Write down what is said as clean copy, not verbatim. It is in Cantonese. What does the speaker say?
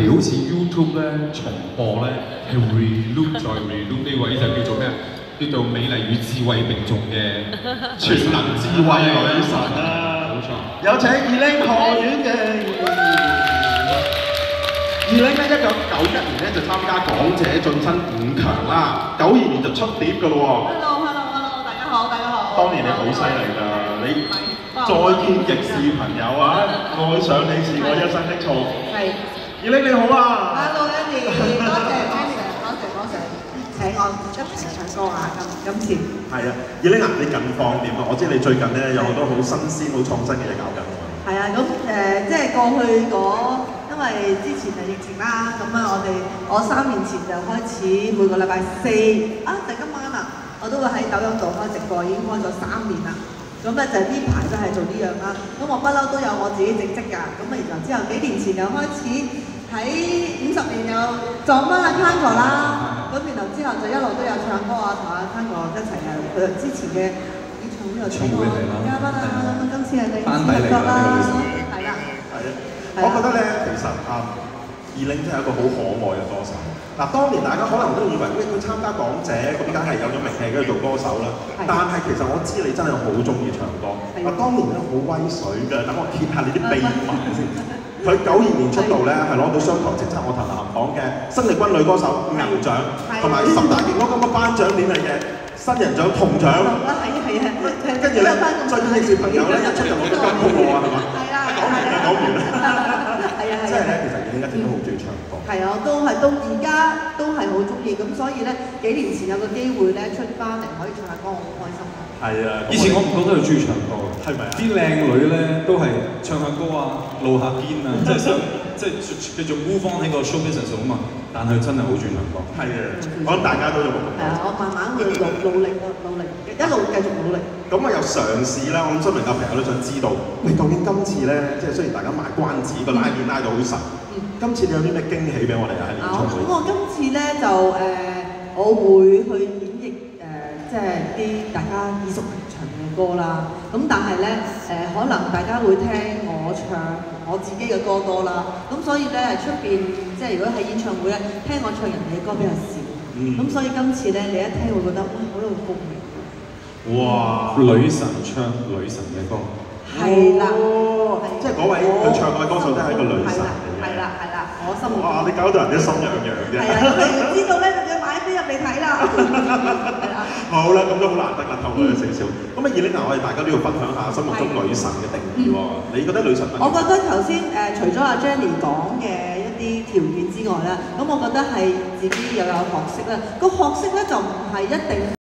期好似 YouTube 咧重播咧係 reloop 再 reloop 呢位就叫做咩啊？叫做美麗與智慧並重嘅全能智慧女神啦！冇錯， 有請2Ling學院嘅。2Ling咧1991年咧就參加港姐晉身5強啦，92年就出碟㗎咯喎。 Hello， 大家好，大家好。 當年你好犀利㗎，你再見亦是朋友啊，愛上你是我一生的錯。 係。 2Ling你好啊。 Hello，Andy，多謝請我一齊唱歌啊！今次。係啊，2Ling啊，你近況點啊？我知你最近咧有好多好新鮮、好創新嘅嘢搞緊。 係啊，咁即係過去因為之前係疫情啦，咁啊我3年前就開始每個禮拜4啊，就今晚啊，我都會喺抖音度開直播，已經開咗3年啦。咁咧就呢排都係做呢樣啦。咁我不嬲都有我自己正職㗎。咁啊，然後之後幾年前又開始喺50年又撞翻阿 Tango 啦。咁然後之後就一路都有唱歌啊，同阿 Tango 一齊佢之前嘅演唱會又請我嘉賓啊，咁今次係第2次合作啦。係啦。 我覺得咧，其實2Ling 真係一個好可愛嘅歌手。嗱，當年大家可能都以為，喂，佢參加港姐，咁梗係有咗名氣，跟住做歌手啦。但係其實我知你真係好中意唱歌。當年咧好威水嘅，等我揭下你啲秘密先。佢92年出道咧，係攞到商台叱咤樂壇排行榜嘅新力軍女歌手牛獎，同埋10大勁歌金曲頒獎典禮嘅新人獎銅獎。跟住咧，最應小朋友咧一出就攞到金曲喎，係嘛？講完啦。即係咧，其實2Ling一直都好中意唱歌。 係啊，到而家都係好中意，咁所以咧幾年前有個機會咧出翻嚟可以唱下歌，我好開心。 係啊， 以前我唔覺得佢中意唱歌， 係咪啊？ 啲靚女咧都係唱下歌啊，露下肩啊，即係想繼續 move on 喺個 show business 啊嘛。但係真係好中意唱歌。 係啊，我諗大家都有個共鳴。 係啊，我慢慢會努力，一路繼續努力。 咁我有嘗試啦，我諗新聞嘅朋友都想知道，喂，究竟今次咧，即係雖然大家賣關子，個拉鏈拉到好實，今次你有啲咩驚喜俾我哋啊？喺演唱會。咁我今次咧就我會去演繹即係啲大家耳熟能詳嘅歌啦。咁但係咧可能大家會聽我唱我自己嘅歌多啦。咁所以咧出邊即係如果喺演唱會咧聽我唱人哋嘅歌比較少。咁所以今次咧你一聽會覺得哇好有共鳴。 哇！ 女神唱女神嘅歌。 係啦。 即係嗰位佢唱嘅歌手都係一個女神嚟嘅。 係啦，我心目中。 哇！你搞到人哋心癢癢嘅。 係啊，咁你知道咧就要買飛入嚟睇啦。 好啦，咁都好難得啦，透露咗少少。咁2Ling我哋大家都要分享下心目中女神嘅定義喎。你覺得女神？ 我覺得頭先除咗阿 Jenny 講嘅一啲條件之外咧，咁我覺得係自己又有學識啦。個學識咧就唔係一定。